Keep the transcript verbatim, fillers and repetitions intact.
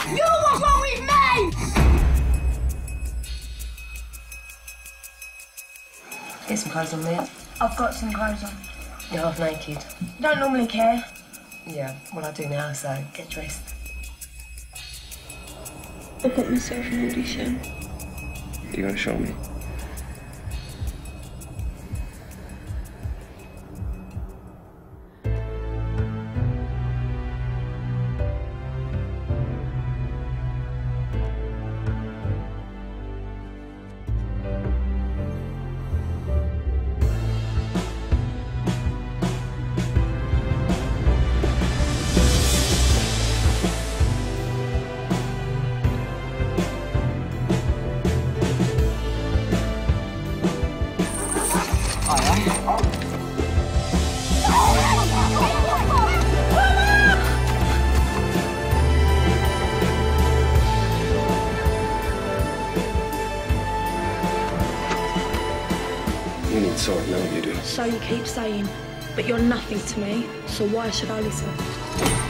You, what's wrong with me? Get some clothes on, Mia. I've got some clothes on. You're half naked. Don't normally care. Yeah, well, I do now, so get dressed. I got myself an audition. You gotta show me. You need sorting out, you do. So you keep saying, but you're nothing to me, so why should I listen?